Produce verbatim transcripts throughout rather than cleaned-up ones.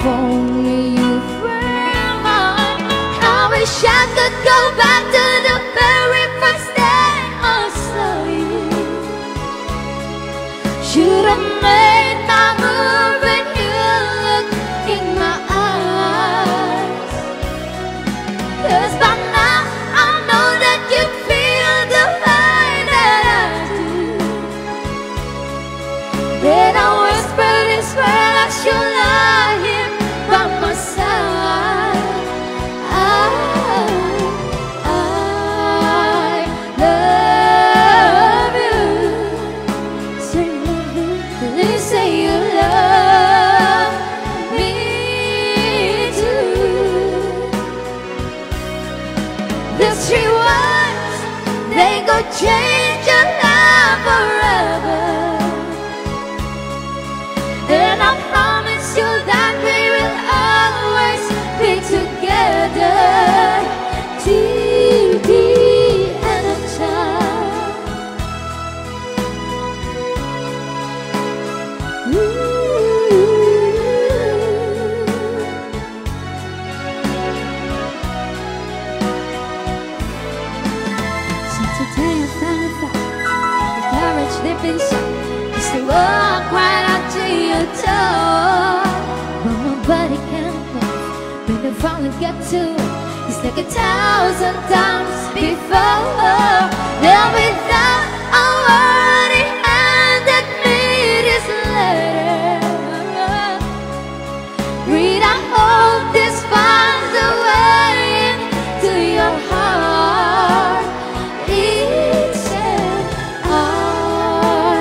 if only you were mine. I wish I could go back to the very first day I saw you. Should have made my move when you looked in my eyes. 'Cause by now I know that you feel the way that I do. Then I whisper this word as you lie here by my side. I, I love you. Say love you. Please say you love me too. These three words, they go change your life forever. And I promise you that we will always be together till the end of time. Ooh. So today I finally found the courage deep inside. You say, walk right out to your door, but nobody can move when they finally get to it. It's like a thousand times before. They'll be there already handed me this letter. Read, I hope this finds a way into your heart. It said, I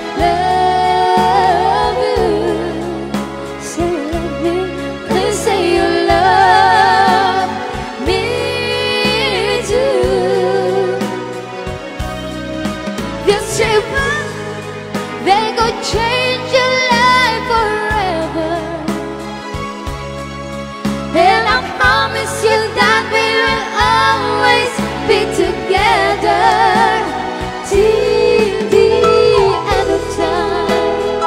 love you. Say you love me. Please say you love me too. These three words, they go change your life forever. And I promise you that we will always be together till the end of time.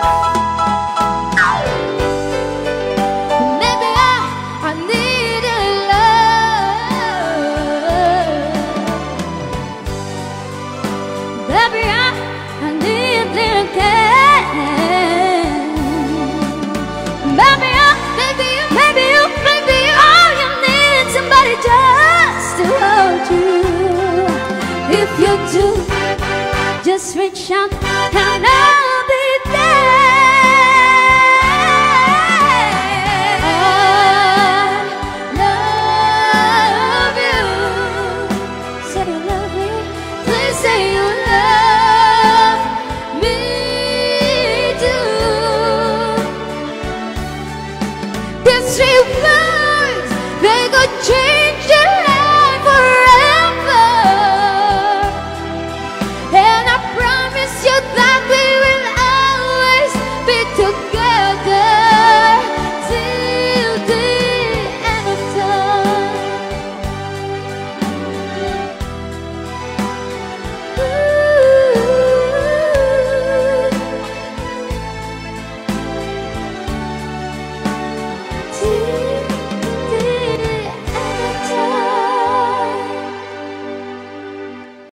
Maybe I, I need a love. Baby, I, I need a little care. Baby, I, baby, you, baby, you, baby, you, all you need somebody just to hold you. If you do, just reach out and I